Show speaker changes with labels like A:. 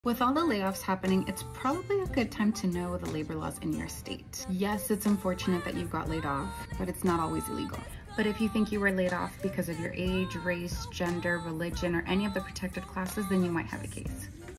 A: With all the layoffs happening, it's probably a good time to know the labor laws in your state. Yes, it's unfortunate that you've got laid off, but it's not always illegal. But if you think you were laid off because of your age, race, gender, religion, or any of the protected classes, then you might have a case.